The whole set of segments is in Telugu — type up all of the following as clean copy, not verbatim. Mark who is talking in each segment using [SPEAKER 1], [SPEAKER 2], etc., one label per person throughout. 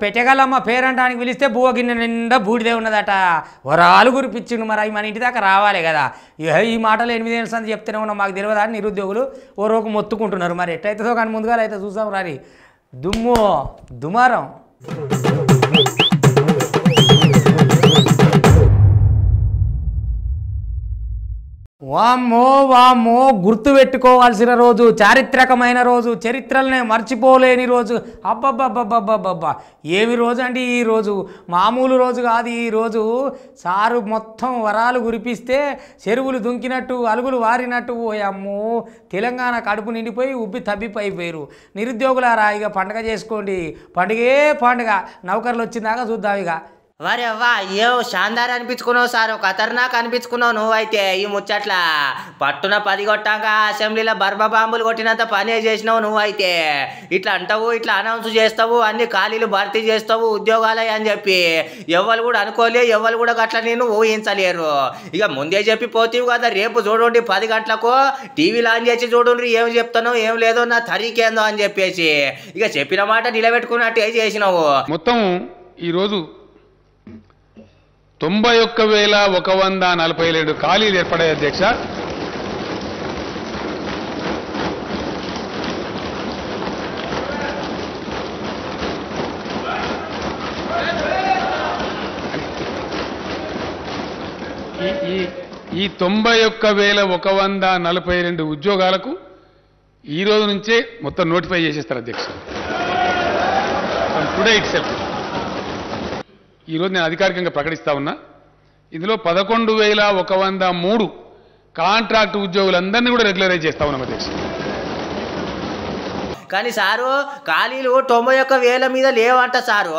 [SPEAKER 1] పెట్టగలమ్మ పేరంటానికి పిలిస్తే బువ్వ గిన్నె నిండా బూడిదే ఉన్నదట వరాలు గురిపించిండు మరి మన ఇంటి దాకా రావాలి కదా ఈ మాటలు 8 ఏళ్ళ సంది చెప్తూనే ఉన్నాం మాకు తెలియదా నిరుద్యోగులు ఓ రోజు మొత్తుకుంటున్నారు మరి ఎట్లయితుందో కానీ ముందుగా అయితే చూసాం రాని దుమ్ము దుమారం వామ్మో వామ్మో గుర్తుపెట్టుకోవాల్సిన రోజు చారిత్రకమైన రోజు చరిత్రలనే మర్చిపోలేని రోజు అబ్బబ్బబ్బబ్బబ్బబ్బా ఏమి రోజు అండి ఈ రోజు మామూలు రోజు కాదు ఈ రోజు సారు మొత్తం వరాలు కురిపిస్తే చెరువులు దుంకినట్టు అలుగులు వారినట్టు అమ్మో తెలంగాణ కడుపు నిండిపోయి ఉబ్బి తబ్బిపోయిపోయారు నిరుద్యోగులారా ఇక పండగ చేసుకోండి పండుగే పండుగ నౌకర్లు వచ్చిందాకా చూద్దాం ఇక
[SPEAKER 2] వరే అవ్వా ఏం షాందార్ అనిపించుకున్నావు సార్ ఖతర్నాక్ అనిపించుకున్నావు నువ్వైతే ఈ ముచ్చట్ల పట్టున 10 కొట్టాక అసెంబ్లీలో బర్బ బాంబులు కొట్టినంత పనే చేసినావు నువ్వైతే ఇట్లా అంటావు ఇట్లా అనౌన్స్ చేస్తావు అన్ని ఖాళీలు భర్తీ చేస్తావు ఉద్యోగాలే అని చెప్పి ఎవరు కూడా అనుకోలే ఎవరు కూడా అట్లా నేను ఊహించలేరు ఇక ముందే చెప్పి పోతీవు కదా రేపు చూడండి 10 గంటలకు టీవీలో ఆన్ చేసి చూడండి ఏం చెప్తానో ఏం లేదో నా తరీకేందో అని చెప్పేసి ఇక చెప్పిన మాట నిలబెట్టుకున్నట్టే చేసినావు
[SPEAKER 3] మొత్తం ఈరోజు 91,147 ఖాళీలు ఏర్పడాయి అధ్యక్ష ఈ 91,142 ఉద్యోగాలకు ఈ రోజు నుంచే మొత్తం నోటిఫై చేసేస్తారు అధ్యక్ష టుడే ఇట్ సెల్ఫ్ ఈరోజు నేను అధికారికంగా ప్రకటిస్తా ఉన్నా ఇందులో 11,103 కాంట్రాక్ట్ ఉద్యోగులందరినీ కూడా రెగ్యులరైజ్ చేస్తా ఉన్నాం అధ్యక్ష
[SPEAKER 2] కానీ సారు ఖాళీలు 91,000 మీద లేవంట సారు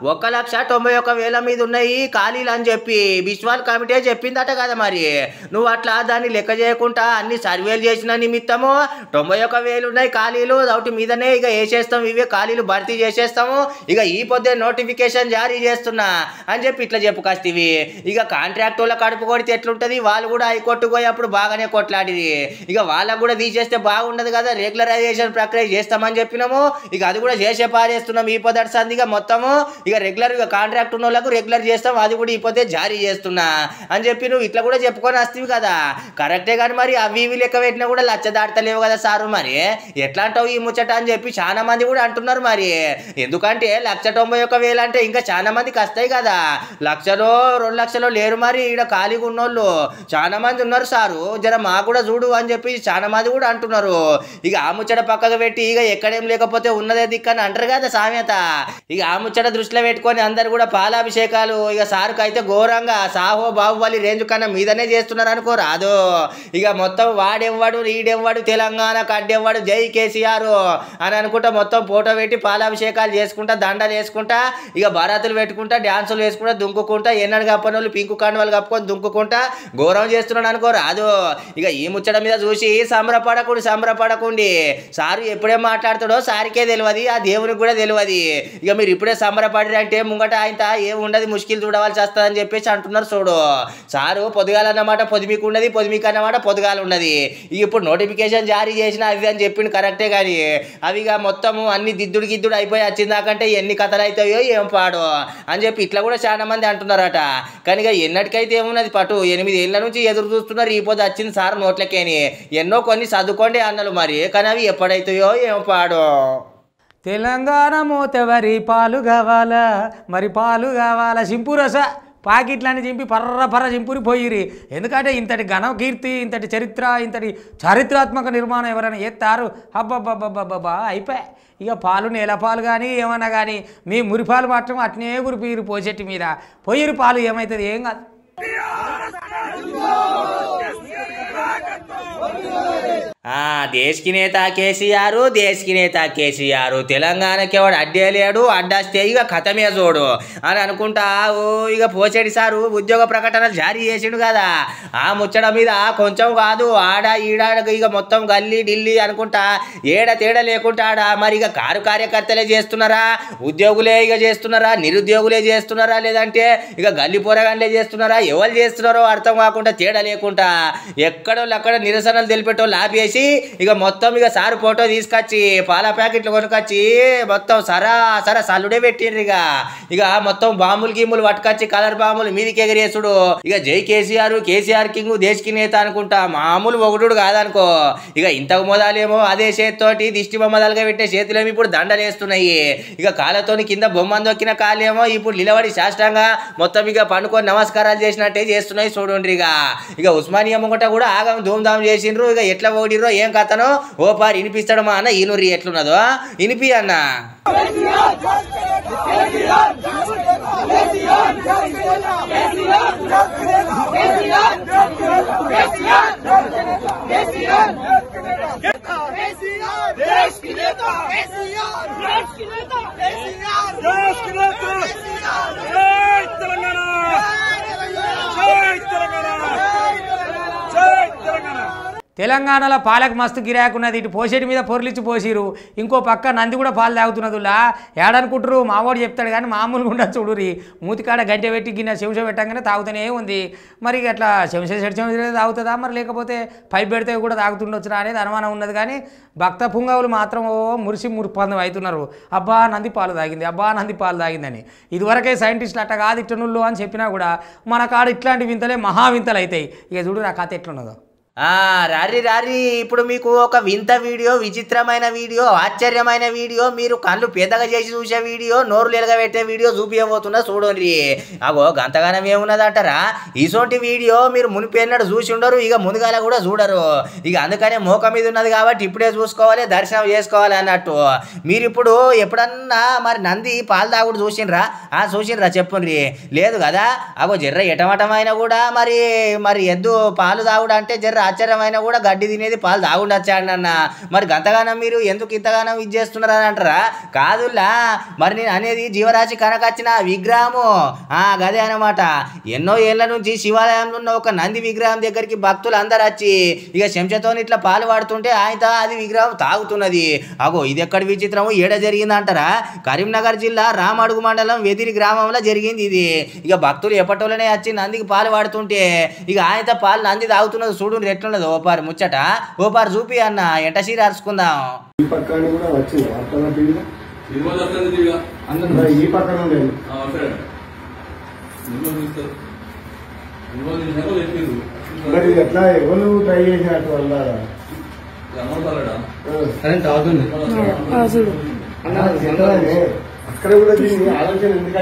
[SPEAKER 2] 1,91,000 మీద ఉన్నాయి ఖాళీలు అని చెప్పి బిస్వాల్ కమిటీ చెప్పిందట కదా మరి నువ్వు అట్లా దాన్ని లెక్క చేయకుండా అన్ని సర్వేలు చేసిన నిమిత్తము 91,000 ఉన్నాయి ఖాళీలు ఒకటి మీదనే ఇక వేసేస్తాం ఇవే ఖాళీలు భర్తీ చేసేస్తాము ఇక ఈ పొద్దే నోటిఫికేషన్ జారీ చేస్తున్నా అని చెప్పి ఇట్లా చెప్పుకొస్తేవి ఇక కాంట్రాక్ట్ వాళ్ళ కడుపు కొడితే ఎట్లుంటుంది వాళ్ళు కూడా హైకోర్టుకు పోయి అప్పుడు బాగానే కొట్లాడిది ఇక వాళ్ళకు కూడా తీసేస్తే బాగుండదు కదా రెగ్యులరైజేషన్ ప్రక్రియ చేస్తాం అని చెప్పినాము ఇక అది కూడా చేసే పారేస్తున్నాం ఈ పొద్దు సందిగా మొత్తము ఇక రెగ్యులర్ ఇక కాంట్రాక్ట్ ఉన్న వాళ్ళకు రెగ్యులర్ చేస్తాం అది కూడా ఈ పొద్దే జారీ చేస్తున్నా అని చెప్పి నువ్వు ఇట్లా కూడా చెప్పుకొని వస్తేవి కదా కరెక్టే కానీ మరి అవి ఇవి లెక్క పెట్టినా కూడా లచ్చ దాటలేవు కదా సారు మరి ఎట్లా అంటావు ఈ ముచ్చట అని చెప్పి చాలా మంది కూడా అంటున్నారు మరి ఎందుకంటే 1,91,000 అంటే ఇంకా చాలా మందికి వస్తాయి కదా 1,00,000 2,00,000 లేరు మరి ఈడ ఖాళీగా ఉన్నోళ్ళు చాలా మంది ఉన్నారు సారు జర మాకు కూడా చూడు అని చెప్పి చాలా మంది కూడా అంటున్నారు ఇక ఆ ముచ్చట పక్కకు పెట్టి ఇక ఎక్కడేం లేకపోతే ఉన్నదే దిక్కని అంటారు కదా సామెత ఇక ఆ ముచ్చట దృష్టిలో పెట్టుకొని అందరు కూడా పాలాభిషేకాలు ఇక సారుకు అయితే ఘోరంగా సాహో బాహుబలి రేంజ్ కన్నా మీదనే చేస్తున్నారు అనుకో రాదు ఇక మొత్తం వాడెవ్వడు ఈడెవ్వడు తెలంగాణ కడ్డెవ్వడు జై కేసీఆర్ అని అనుకుంటా మొత్తం ఫోటో పెట్టి పాలాభిషేకాలు చేసుకుంటా దండలు వేసుకుంటా ఇక భారతులు పెట్టుకుంటా డ్యాన్సులు వేసుకుంటా దుంకుకుంటా ఎన్నడు కప్పని వాళ్ళు పింకు కండువాళ్ళు కప్పుకొని దుంకుకుంటా ఘోరం చేస్తున్నాడు అనుకో రాదు ఇక ఈ ముచ్చట మీద చూసి సంబరపడకుండి సారు ఎప్పుడే మాట్లాడతాడో సారికే తెలియదు ఆ దేవునికి కూడా తెలియదు ఇక మీరు ఇప్పుడే సంబరపడారంటే ముంగట ఆయన ఏముండదు ముష్కిల్ చూడవలసి వస్తుందని చెప్పేసి అంటున్నారు చూడు సారు పొద్దుగాలన్నమాట పొదిమికి ఉండదు పొదిమికి అన్నమాట పొద్దుగాలు ఉండదు ఇక ఇప్పుడు నోటిఫికేషన్ జారీ చేసిన అవి అని చెప్పింది కరెక్టే కానీ అవిగా మొత్తము అన్ని దిద్దుడు అయిపోయి వచ్చిందాకంటే ఎన్ని కథలు అవుతాయో ఏం పాడో అని చెప్పి ఇట్లా కూడా చాలా మంది అంటున్నారట కానీ ఇక ఎన్నటికైతే ఏమున్నది పటు 8 ఏళ్ళ నుంచి ఎదురు చూస్తున్నారు ఈ పొద్దు వచ్చింది సార్ నోట్లకేని ఎన్నో కొన్ని చదువుకోండి అన్నలు మరి కానీ అవి ఎప్పుడైతాయో ఏం పాడో
[SPEAKER 1] తెలంగాణ మోతెవరి పాలు కావాలా మరి పాలు కావాలా సింపురస పాకిట్లని చింపి పర్ర చింపురి పోయిరి ఎందుకంటే ఇంతటి ఘన కీర్తి ఇంతటి చరిత్ర ఇంతటి చారిత్రాత్మక నిర్మాణం ఎవరైనా ఎత్తారు అబ్బబ్బబ్బబ్బబ్బా అయిపోయి ఇక పాలు నేలపాలు కానీ ఏమన్నా కానీ మీ మురిపాలు మాత్రం అట్నే గురిపోయిరు పోచెట్టి మీద పోయిరు పాలు ఏమవుతుంది ఏం కాదు
[SPEAKER 2] देश की नेता केसीआर తెలంగాణకి ఎవడు అడ్డే లేడు అడ్డస్తే ఇక ఖతమే చూడు అని అనుకుంటా ఓ ఇక పోచేడి సారు ఉద్యోగ ప్రకటన జారీ చేసిండు కదా ఆ ముచ్చట మీద కొంచెం కాదు ఆడ ఈడ ఇక మొత్తం గల్లీ ఢిల్లీ అనుకుంటా ఏడ తేడా లేకుంటాడా మరి ఇక కార్యకర్తలే చేస్తున్నారా ఉద్యోగులే ఇక చేస్తున్నారా నిరుద్యోగులే చేస్తున్నారా లేదంటే ఇక గల్లీ పోరగాన్లే చేస్తున్నారా ఎవరు చేస్తున్నారో అర్థం కాకుండా తేడా లేకుండా ఎక్కడో అక్కడ నిరసనలు తెలిపేటోళ్ళు ఆపేసి చేసి ఇక మొత్తం ఇక సారు ఫోటో తీసుకొచ్చి పాల ప్యాకెట్లు కొనుకొచ్చి మొత్తం సరా సల్లుడే పెట్టిండ్రు ఇక మొత్తం బాంబులు గిమ్ములు పట్టుకొచ్చి కలర్ బాంబులు మీదికి ఎగిరేసుడు ఇక జై కేసీఆర్ కింగ్ దేశకి నేత అనుకుంటా మామూలు ఒకడు కాదనుకో ఇక ఇంతకు మొదలేమో అదే చేతితోటి దిష్టి బొమ్మదాలుగా పెట్టే చేతులేమో ఇప్పుడు దండలేస్తున్నాయి ఇక కాళ్ళతోని కింద బొమ్మను దొక్కిన కాళ్ళేమో ఇప్పుడు నిలబడి శాస్త్రంగా మొత్తం ఇక పండుకొని నమస్కారాలు చేసినట్టే చేస్తున్నాయి చూడండి ఇక ఉస్మానియా ముంగట కూడా ఆగం ధూమ్ధామ్ చేసిండ్రు ఇక ఎట్లా ఓడిర్రో ఏం కథనో ఓ పారి వినిపిస్తాడు మా అన్న ఈనూరి ఎట్లున్నదో వినిపి అన్న
[SPEAKER 1] తెలంగాణలో పాలకు మస్తు గిరాకున్నది ఇటు పోసేటి మీద పొర్లిచ్చి పోసిరు ఇంకో పక్క నంది కూడా పాలు తాగుతున్నదిలా ఏడనుకుంటారు మావాడు చెప్తాడు కానీ మామూలుగా ఉండదు చూడురి మూతికాడ గంటె పెట్టి గిన్నె చెంచా పెట్టంగానే తాగుతూనే ఉంది మరి అట్లా చెంచా తాగుతుందా మరి లేకపోతే పైప్ పెడితే కూడా తాగుతుండొచ్చురా అనేది అనుమానం ఉన్నది కానీ భక్త పుంగవులు మాత్రం మురిసి మురిపందం అవుతున్నారు అబ్బా నంది పాలు తాగిందని ఇదివరకే సైంటిస్టులు అట్ట కాదు ఇట్టనుళ్ళు అని చెప్పినా కూడా మన కాడ ఇట్లాంటి వింతలే మహా వింతలు అవుతాయి ఇక చూడు నా కథ ఎట్లున్నదో
[SPEAKER 2] రారి ఇప్పుడు మీకు ఒక వింత వీడియో విచిత్రమైన వీడియో ఆశ్చర్యమైన వీడియో మీరు కళ్ళు పెద్దగా చేసి చూసే వీడియో నోరు లేలుగా పెట్టే వీడియో చూపించబోతున్నా చూడండి అగో గంతగానం ఏమున్నదంటారా ఇసోంటి వీడియో మీరు మునిపోయినాడు చూసి ఉండరు ఇక ముందుగాల కూడా చూడరు ఇక అందుకనే మోక మీద ఉన్నది కాబట్టి ఇప్పుడే చూసుకోవాలి దర్శనం చేసుకోవాలి అన్నట్టు మీరు ఇప్పుడు ఎప్పుడన్నా మరి నంది పాలు తాగుడు చూసిండ్రా చెప్పుండ్రి లేదు కదా అగో జర్ర ఎటమటమైన కూడా మరి ఎద్దు పాలు తాగుడు అంటే జర్ర ఆశ్చర్యమైన కూడా గడ్డి తినేది పాలు తాగుండొచ్చాడన్న మరి గంతగానం మీరు ఎందుకు ఇంతగానం ఇది చేస్తున్నారని అంటారా కాదులా మరి నేను అనేది జీవరాశి కనకచ్చిన విగ్రహము గదే అనమాట ఎన్నో ఏళ్ల నుంచి శివాలయంలో ఉన్న ఒక నంది విగ్రహం దగ్గరికి భక్తులు అందరు వచ్చి ఇక చెంచతో ఇట్లా పాలు వాడుతుంటే ఆయన అది విగ్రహం తాగుతున్నది అగో ఇది ఎక్కడి విచిత్రము ఏడ జరిగిందంటారా కరీంనగర్ జిల్లా రామడుగు మండలం వెదిరి గ్రామంలో జరిగింది ఇది ఇక భక్తులు ఎప్పటిలోనే వచ్చి నందికి పాలు వాడుతుంటే ఇక ఆయన పాలు నంది తాగుతున్నది చూడు ఎట్లున్నది ఓపారు ముచ్చట ఓపారు చూపి అన్న ఎంట సీర అరుచుకుందాం
[SPEAKER 4] ఈ పక్కన కూడా వచ్చింది ఈ పక్కన మరి ఎట్లా ఎవరు ట్రై చేసినట్టు వల్ల అక్కడ కూడా దీన్ని ఆలోచన ఎందుకు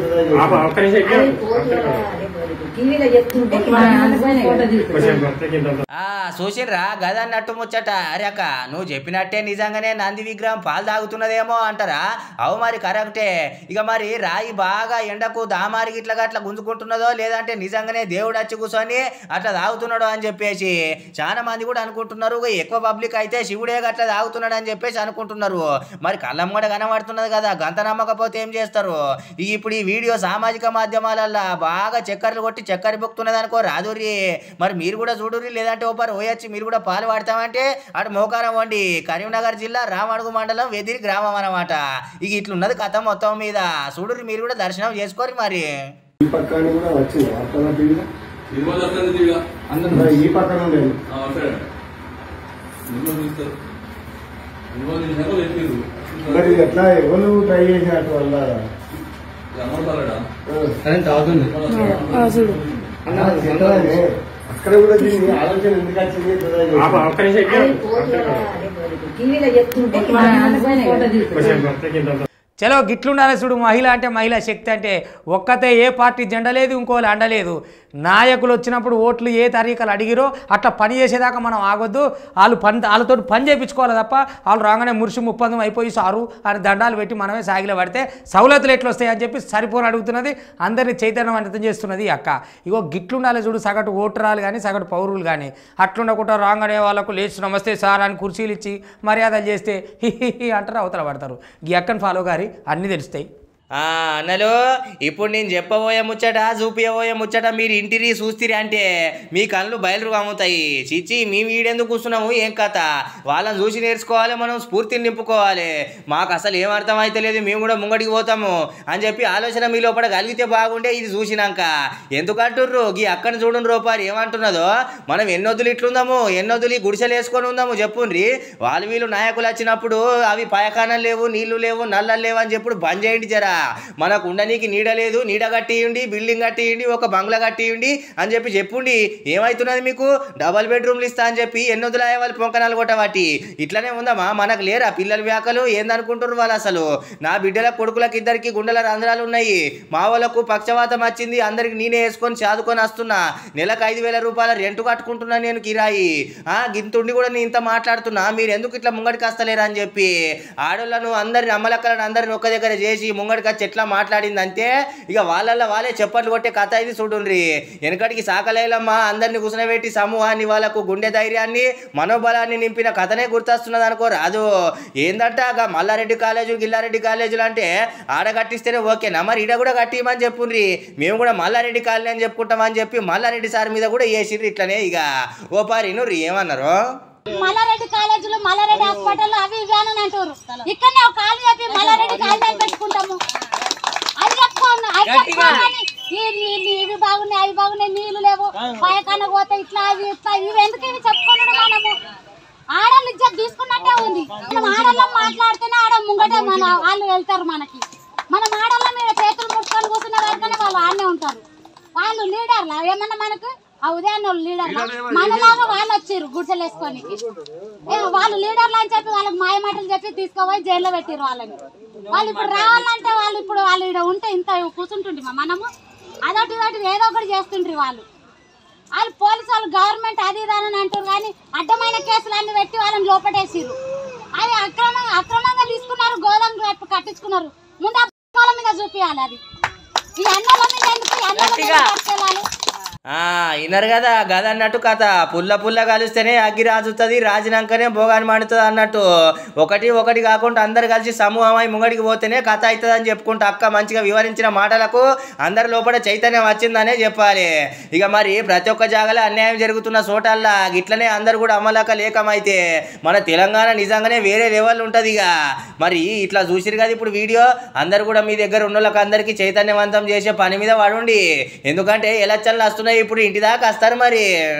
[SPEAKER 2] చూసిర్రా గదన్నట్టు ముచ్చట అరే అక్క నువ్వు చెప్పినట్టే నిజంగానే నంది విగ్రహం పాలు తాగుతున్నదేమో అంటారా అవు మరి కరెక్టే ఇక మరి రాయి బాగా ఎండకు దామారికి ఇట్లా అట్లా గుంజుకుంటున్నదో లేదంటే నిజంగానే దేవుడు వచ్చి కూర్చొని అట్లా తాగుతున్నాడు అని చెప్పేసి చాలా మంది కూడా అనుకుంటున్నారు ఎక్కువ పబ్లిక్ అయితే శివుడే అట్లా తాగుతున్నాడు అని చెప్పేసి అనుకుంటున్నారు మరి కళ్ళం కూడా కనబడుతున్నది కదా గంత నమ్మకపోతే ఏం చేస్తారు ఇప్పుడు ఈ వీడియో సామాజిక మాధ్యమాలలో బాగా చక్కర్లు కొట్టి చక్కర బొక్కుతున్నది అనుకో రాదురి మరి మీరు కూడా చూడుర్రి లేదంటే ఓపారు పోయొచ్చి మీరు కూడా పాలు వాడతామంటే అటు మోకారం వండి కరీంనగర్ జిల్లా రామడుగు మండలం వెదిరి గ్రామం అన్నమాట ఇక ఇట్లున్నది కథ మొత్తం మీద చూడుర్రి మీరు కూడా దర్శనం చేసుకోరు మరి
[SPEAKER 4] ఈ పక్కన కూడా వచ్చింది ఈ పక్కన మరి ఎట్లా ఎవరు ట్రై చేసినట్టు వల్ల అక్కడ కూడా దీన్ని ఆలోచన ఎందుకు వచ్చింది
[SPEAKER 1] చలో గిట్లుండాలి చూడు మహిళ అంటే మహిళా శక్తి అంటే ఒక్కతే ఏ పార్టీ జెండా లేదు ఇంకోళ్ళు అండలేదు నాయకులు వచ్చినప్పుడు ఓట్లు ఏ తరీకలు అడిగిరో అట్లా పని చేసేదాకా మనం ఆగొద్దు వాళ్ళతో పని చేయించుకోవాలి తప్ప వాళ్ళు రాగానే మురిసి ముప్పందం అయిపోయి సారు అని దండాలు పెట్టి మనమే సాగిలో పడితే సౌలతులు ఎట్లు వస్తాయి అని చెప్పి సరిపోని అడుగుతున్నది అందరినీ చైతన్యవంతం చేస్తున్నది అక్క ఇగో గిట్లుండాలి చూడు సగటు ఓటరాలు కానీ సగటు పౌరులు కానీ అట్లుండకుండా రాగానే వాళ్ళకు లేచి నమస్తే సార్ అని కుర్చీలు ఇచ్చి మర్యాదలు చేస్తే హి అంటారు అవతల పడతారు ఈ అక్కని ఫాలో గారి అన్నీ తెలుస్తాయి
[SPEAKER 2] అన్నలు ఇప్పుడు నేను చెప్పబోయే ముచ్చట చూపించబోయే ముచ్చట మీరు ఇంటిని చూస్తిరి అంటే మీ కళ్ళు బయలు అమ్ముతాయి. చిచ్చి మేము ఈడెందుకు కూర్చున్నాము ఏం కథ, వాళ్ళని చూసి నేర్చుకోవాలి, మనం స్ఫూర్తిని నింపుకోవాలి. మాకు అసలు ఏం అర్థం అయితే లేదు, మేము కూడా ముంగడికి పోతాము అని చెప్పి ఆలోచన మీ లోపల కలిగితే బాగుండే. ఇది చూసినాక ఎందుకంటుర్రు గీ అక్కడిని చూడండి రూపారు ఏమంటున్నదో, మనం ఎన్నొద్దులు ఇట్లుందాము, ఎన్నొద్దులు గుడిసెలు వేసుకొని ఉందాము చెప్పుండ్రి. వాళ్ళు వీళ్ళు నాయకులు వచ్చినప్పుడు అవి పాయకానం లేవు, నీళ్లు లేవు, నల్లలు లేవు అని చెప్పుడు బంద్ చేయండి జరా. మనకు ఉండనీకి నీడ లేదు, నీడ కట్టియండి, బిల్డింగ్ కట్టియండి, ఒక బంగ్లా కట్టియండి అని చెప్పి చెప్పుండి. ఏమవుతున్నది మీకు, డబల్ బెడ్రూమ్లు ఇస్తా అని చెప్పి ఎన్నొద్దులాయ వాళ్ళు పొంకనాలు కొట్టవాటి. ఇట్లనే ఉందమ్మా, మనకు లేరా పిల్లలు వ్యాకలు ఏందనుకుంటున్నారు వాళ్ళు. అసలు నా బిడ్డల కొడుకులకు ఇద్దరికి గుండెల రంధ్రాలు ఉన్నాయి, మా వాళ్ళకు పక్షవాతం వచ్చింది, అందరికి నేనే వేసుకొని చదువుకొని వస్తున్నా, నెలకు 5,000 రూపాయల రెంట్ కట్టుకుంటున్నా నేను కిరాయి. గింతుండి కూడా నేను ఇంత మాట్లాడుతున్నా, మీరు ఎందుకు ఇట్లా ముంగడికి వస్తలేరా అని చెప్పి ఆడోళ్ళను అందరిని అమ్మలక్కలను అందరిని ఒక్క దగ్గర చేసి ముంగడికి వచ్చి ఎట్లా మాట్లాడిందంటే ఇక వాళ్ళే చెప్పట్లు కొట్టే కథ ఇది చూడుండ్రి. వెనకటికి సాకలేలమ్మా అందరిని కూర్చునబెట్టి సమూహాన్ని వాళ్ళకు గుండె ధైర్యాన్ని మనోబలాన్ని నింపిన కథనే గుర్తొస్తున్నది అనుకో రాదు. ఏందంట మల్లారెడ్డి కాలేజు గిల్లారెడ్డి కాలేజీలు అంటే ఆడ కట్టిస్తేనే ఓకేనా, మరి ఈడ కూడా కట్టిమని చెప్పుండ్రి. మేము కూడా మల్లారెడ్డి కాలనీ అని చెప్పుకుంటామని చెప్పి మల్లారెడ్డి సార్ మీద కూడా వేసిర్రు ఇట్లనే. ఇక ఓ పారిను ఏమన్నారు,
[SPEAKER 5] మల్లారెడ్డి కాలేజీలో మల్లారెడ్డి హాస్పిటల్ అవి ఇవి అని అంటారు. ఇక్కడనే ఒక కాలు చెప్పి మల్లారెడ్డి కాలేజీ పెట్టుకుంటాము అది చెప్పుకోండి. ఇవి బాగున్నాయి అవి బాగున్నాయి, నీళ్లు లేవు, పైకన్నా పోతే ఇట్లా అవి ఇట్లా ఇవి ఎందుకు ఇవి చెప్పుకున్నాడు. మనము ఆడళ్ళు ఇజ్జత్ తీసుకున్నట్టే ఉంది. మనం ఆడళ్ళం మాట్లాడితేనే ఆడ ముంగటే మన వాళ్ళు వెళ్తారు మనకి. మనం ఆడళ్ళ మీద చేతులు ముట్టుకొని కూర్చున్న వరకనే వాళ్ళు ఆడనే ఉంటారు. వాళ్ళు లీడర్లా ఏమన్నా మనకు ఆ ఉదయాన్నే లీడర్లా మనలాగా వాళ్ళు వచ్చారు గుడిసెలు వేసుకొని. వాళ్ళు లీడర్లు అని చెప్పి వాళ్ళకి మాయ మాటలు చెప్పి తీసుకుపోయి జైల్లో పెట్టారు వాళ్ళని. వాళ్ళు ఇప్పుడు రావాలంటే వాళ్ళు ఇక్కడ ఉంటే ఇంత కూర్చుంటుండ్రి మనము అదొకటి ఇదొకటి ఏదో ఒకటి చేస్తుండ్రి వాళ్ళు. పోలీసు వాళ్ళు గవర్నమెంట్ అది ఇదని అంటారు కానీ అడ్డమైన కేసులు అన్ని పెట్టి వాళ్ళని లోపటేసిర్రు. అది అక్రమంగా తీసుకున్నారు, గోదాం కట్టించుకున్నారు. ముందు అన్నోళ్ళ మీద చూపించాలి, అది ఈ అన్నోళ్ళ మీద ఎందుకు అన్నోళ్ళ
[SPEAKER 2] విన్నారు కదా గదన్నట్టు కథ. పుల్ల కలిస్తేనే అగ్గి రాజుతుంది, రాజినాకనే భోగాన్ని మండుతుంది అన్నట్టు. ఒకటి కాకుండా అందరు కలిసి సమూహమై ముంగడికి పోతేనే కథ అవుతుంది అని చెప్పుకుంటూ అక్క మంచిగా వివరించిన మాటలకు అందరి లోపల చైతన్యం వచ్చిందనే చెప్పాలి. ఇక మరి ప్రతి ఒక్క జాగాలో అన్యాయం జరుగుతున్న చోటల్లా ఇట్లనే అందరు కూడా అమలక లేకమైతే మన తెలంగాణ నిజంగానే వేరే లెవెల్ ఉంటుంది. ఇక మరి ఇట్లా చూసిరు కదా ఇప్పుడు వీడియో, అందరు కూడా మీ దగ్గర ఉన్న వాళ్ళకి అందరికీ చైతన్యవంతం చేసే పని మీద పడుండి. ఎందుకంటే ఎలక్షన్లు వస్తున్నాయి, ఇప్పుడు ఇంటి దాకా వస్తారు. మరి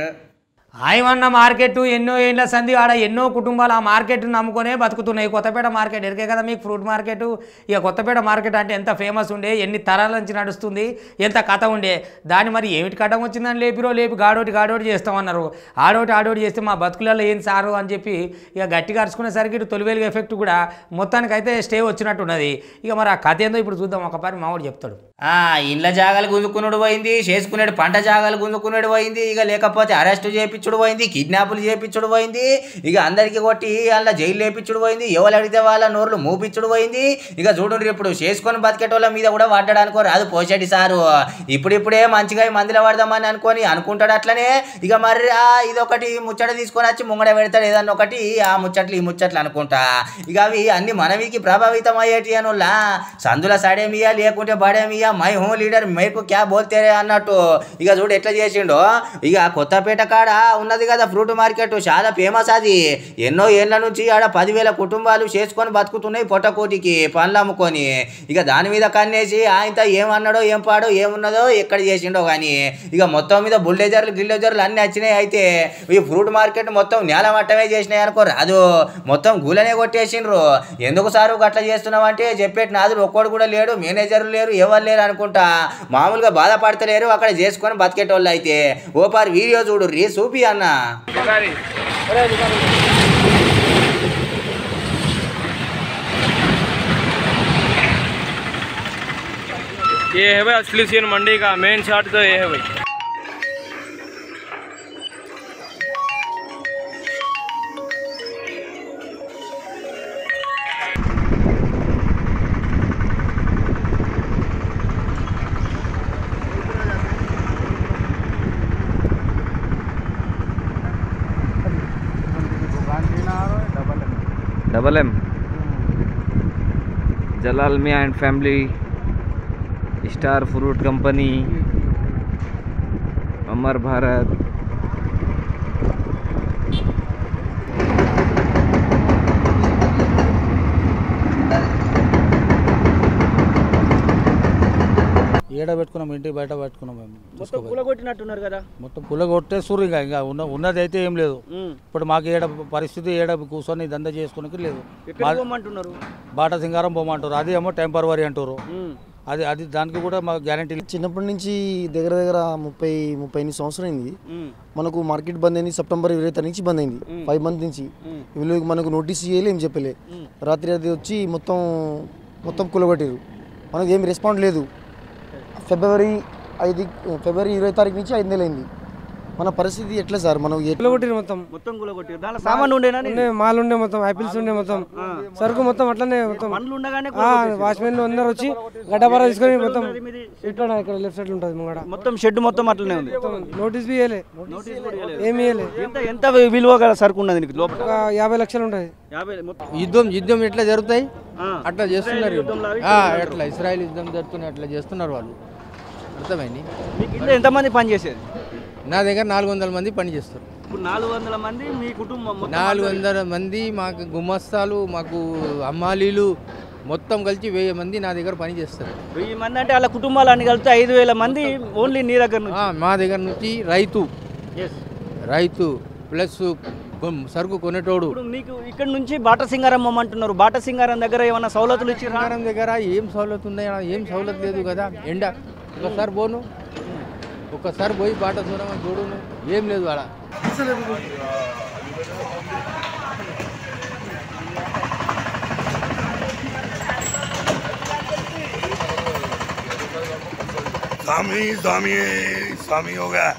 [SPEAKER 1] ఆయమన్న మార్కెట్ ఎన్నో ఏళ్ళ సంధి ఆడ ఎన్నో కుటుంబాలు ఆ మార్కెట్ని నమ్ముకొనే బతుకుతున్నాయి. కొత్తపేట మార్కెట్ ఎరికే కదా మీకు, ఫ్రూట్ మార్కెట్. ఇక కొత్తపేట మార్కెట్ అంటే ఎంత ఫేమస్ ఉండే, ఎన్ని తరాల నుంచి నడుస్తుంది, ఎంత కథ ఉండే. దాన్ని మరి ఏమిటి కట్టం వచ్చిందని లేపి గాడోటి చేస్తామన్నారు. ఆడోటి చేస్తే మా బతుకులలో ఏం సారు అని చెప్పి ఇక గట్టిగా అరుచుకునేసరికి ఇటు తొలివేలుగా ఎఫెక్ట్ కూడా మొత్తానికైతే స్టే వచ్చినట్టున్నది. ఇక మరి ఆ కథ ఏందో ఇప్పుడు చూద్దాం. ఒక పని మావాడు చెప్తాడు.
[SPEAKER 2] ఇండ్ల జాగాలు గుంజుకున్నాడు పోయింది, చేసుకునేడు పంట జాగాలు గుంజుకునేడు పోయింది, ఇక లేకపోతే అరెస్టు చేయించుడు పోయింది, కిడ్నాపులు చేయించుడు పోయింది, ఇక అందరికి కొట్టి అలా జైలు లేపించుడు పోయింది, ఎవరు అడిగితే వాళ్ళ నోర్లు మూపించుడు పోయింది. ఇక చూడండి ఇప్పుడు చేసుకొని బతికేటోళ్ళ మీద కూడా పడ్డాడనుకో రాదు పోషెట్టి సారు. ఇప్పుడిప్పుడే మంచిగా మందిలో పడదామని అనుకుంటాడు అట్లనే. ఇక మరి ఇదొకటి ముచ్చట తీసుకొని వచ్చి ముంగడ పెడతాడు ఏదన్నా ఒకటి, ఆ ముచ్చట్లు ఈ ముచ్చట్లు అనుకుంటా. ఇక అవి అన్ని మనవికి ప్రభావితం అయ్యేటి అనుల్లా. సందుల సడేమియా లేకుంటే బడేమియా, మై హోమ్ లీడర్ మేకు క్యా బోల్తే అన్నట్టు. ఇక చూడు ఎట్లా చేసిండో. ఇక కొత్తపేట కాడ ఉన్నది కదా ఫ్రూట్ మార్కెట్, చాలా ఫేమస్ అది. ఎన్నో ఏళ్ళ నుంచి ఆడ 10,000 కుటుంబాలు చేసుకొని బతుకుతున్నాయి పొట్టకోటికి పనులు అమ్ముకొని. ఇక దాని మీద కన్నేసి ఆయన ఏమన్నాడో ఏం పాడో ఏమున్నదో ఎక్కడ చేసిండో కానీ ఇక మొత్తం మీద గిల్డేజర్లు అన్నీ వచ్చినాయి. అయితే ఈ ఫ్రూట్ మార్కెట్ మొత్తం నేల మట్టమే చేసినాయి అనుకో రాదు, మొత్తం గూలనే కొట్టేసిండ్రు. ఎందుకు సారు అట్లా చేస్తున్నావు అంటే చెప్పేటి నాదులు ఒక్కడు కూడా లేడు, మేనేజర్లు లేరు, ఎవరు లేరు అనుకుంటా మామూలుగా బాధపడతలేరు అక్కడ చేసుకొని బతికేటోళ్ళు. అయితే ఓపారి వీడియో చూడు రీ చూపి అన్న.
[SPEAKER 6] ये है भाई असली सीन मंडी का मेन शॉट तो ये है भाई।
[SPEAKER 7] Double M Jalal Miyan and family star fruit company, Amar Bharat,
[SPEAKER 8] ఏడ పెట్టుకున్నాం, ఇంటికి బయట పెట్టుకున్నాం మేము.
[SPEAKER 6] మొత్తం కూలగొట్టినట్టున్నారు కదా.
[SPEAKER 8] మొత్తం కొట్టేస్తారు. ఇంకా ఉన్నది అయితే ఏం లేదు. ఇప్పుడు మాకు ఏడ పరిస్థితి ఏడ కూర్చొని దంద చేసుకోనికి లేదు.
[SPEAKER 6] పోమంటున్నారు,
[SPEAKER 8] బాటా సింగారం పోమంటారు. అది ఏమో టెంపరవరీ అంటారు. అది దానికి కూడా మాకు గ్యారంటీ.
[SPEAKER 9] చిన్నప్పటి నుంచి దగ్గర 38 సంవత్సరం అయింది. మనకు మార్కెట్ బంద్ అయింది సెప్టెంబర్ 20 నుంచి బంద్ అయింది. 5 మంత్ నుంచి వీళ్ళు మనకు నోటీస్ ఇవ్వలే, ఏం చెప్పలే. రాత్రి అది వచ్చి మొత్తం కూలగొట్టారు. మనకు ఏం రెస్పాండ్ లేదు. ఫిబ్రవరి 20 తారీఖు నుంచి 5 నెలలు అయింది. మన పరిస్థితి ఎట్లా సార్? మనం
[SPEAKER 10] కూలగొట్టిరు, మొత్తం
[SPEAKER 6] కూలగొట్టిరు. దాంట్లో సామాన్లు ఉండేనా?
[SPEAKER 10] మాల్ ఉండే, మొత్తం యాపిల్స్ ఉండే, మొత్తం సరుకు మొత్తం అట్లనే మొత్తం వాచ్మెన్ అందరు వచ్చి గడ్డబార తీసుకొని మొత్తం ఇట్లా ఇక్కడ లెఫ్ట్ సైడ్ ఉంటుంది ముంగడ
[SPEAKER 6] మొత్తం షెడ్ మొత్తం అట్లనే ఉంది.
[SPEAKER 10] నోటీస్ బి ఇవ్వలే, ఏమి ఇవ్వలే.
[SPEAKER 6] ఎంత విలువ గల సరుకు ఉన్నది లోపల?
[SPEAKER 10] 50 లక్షలు ఉంటుంది.
[SPEAKER 11] యుద్ధం ఎట్లా జరుగుతాయి అట్లా చేస్తున్నారు. ఎట్లా ఇస్రాయల్ యుద్ధం జరుగుతున్నాయి అట్లా చేస్తున్నారు వాళ్ళు. అర్థమైంది.
[SPEAKER 6] మీకు ఇంట్లో ఎంతమంది పని చేసేది?
[SPEAKER 11] నా దగ్గర 400 మంది పని చేస్తారు.
[SPEAKER 6] ఇప్పుడు 400 మంది మీ కుటుంబం?
[SPEAKER 11] 400 మంది మాకు గుమస్తాలు, మాకు అమ్మాలీలు మొత్తం కలిసి 1000 మంది నా దగ్గర పని చేస్తారు.
[SPEAKER 6] 1000 మంది అంటే వాళ్ళ కుటుంబాలన్నీ కలిపితే 5000 మంది ఓన్లీ నీ దగ్గర నుంచి?
[SPEAKER 11] మా దగ్గర నుంచి రైతు ప్లస్ సరుకు కొనేటోడు.
[SPEAKER 6] ఇప్పుడు నీకు ఇక్కడ నుంచి బాటా సింగారం పోమంటున్నారు. బాటా సింగారం దగ్గర ఏమైనా సౌలతులు ఇచ్చి?
[SPEAKER 11] సింగారం దగ్గర ఏం సౌలత్ ఉన్నాయా? ఏం సౌలత్ లేదు కదా. ఎండ ఒక్కసారి పోయి బాట చూడమని చూడును, ఏం లేదు అలా.
[SPEAKER 12] स्वामी हो गया।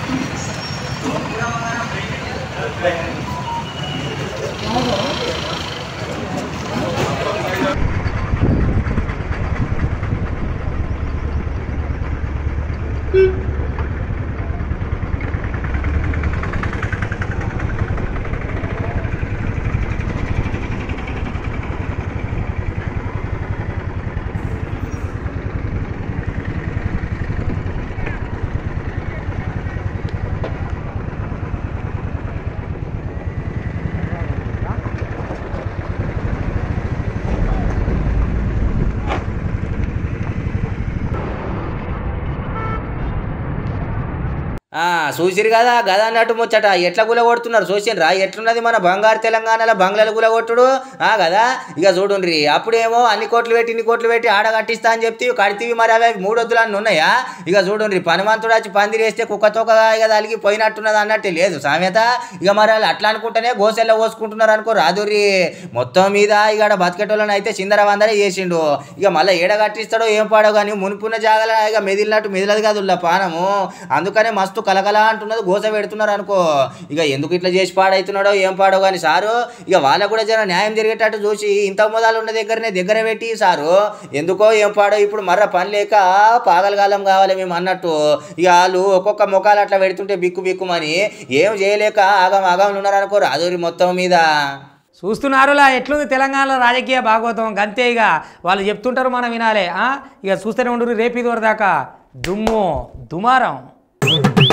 [SPEAKER 2] చూసిరు కదా గదా అన్నట్టు ముచ్చట ఎట్లా గులగొడుతున్నారు చూసినరా? ఎట్లున్నది మన బంగారు తెలంగాణలో బంగ్లాలు గులగొట్టుడు కదా. ఇక చూడుండ్రి, అప్పుడేమో అన్ని కోట్లు పెట్టి ఇన్ని కోట్లు పెట్టి ఆడ కట్టిస్తా అని చెప్తే కడితీవి, మరి అవి 3 వద్దులు అన్నీ ఉన్నాయా? ఇక చూడుండ్రి, పనిమంతుడు వచ్చి పందిరి వేస్తే కుక్కతోకగా ఇక తలిగి పోయినట్టున్నది అన్నట్టే లేదు సామెత. ఇక మరి వాళ్ళు అట్లా అనుకుంటేనే గోసెల్లో పోసుకుంటున్నారు అనుకో రాదుర్రి. మొత్తం మీద ఇక బతికేటోళ్ళని అయితే చిందర వందరే చేసిండు. ఇక మళ్ళీ ఏడ కట్టిస్తాడో ఏం పాడో కానీ మునుపున్న జాగల ఇక మెదిలినట్టు మెదిలదు కాదు పానము. అందుకనే మస్తు కలకలా అంటున్నది, గోస పెడుతున్నారు అనుకో. ఇక ఎందుకు ఇట్లా చేసి పాడవుతున్నాడో ఏం పాడో కానీ సారు ఇక వాళ్ళకు కూడా జర న్యాయం జరిగేటట్టు చూసి ఇంత మొదలు ఉన్న దగ్గర పెట్టి సారు ఎందుకో ఏం పాడో ఇప్పుడు మర్ర పని లేక పాగలగాలం కావాలి మేము అన్నట్టు. ఇక వాళ్ళు ఒక్కొక్క ముఖాలు అట్లా పెడుతుంటే బిక్కుమని ఏం చేయలేక ఆగం ఉన్నారు అనుకో రాదూరి మొత్తం మీద.
[SPEAKER 1] చూస్తున్నారులా ఎట్లుంది తెలంగాణలో రాజకీయ భాగవతం. గంతే ఇక వాళ్ళు చెప్తుంటారు, మనం వినాలే. ఇక చూస్తూనే ఉండరు. రేపు ఇది వరదాకా దుమ్ము దుమారం.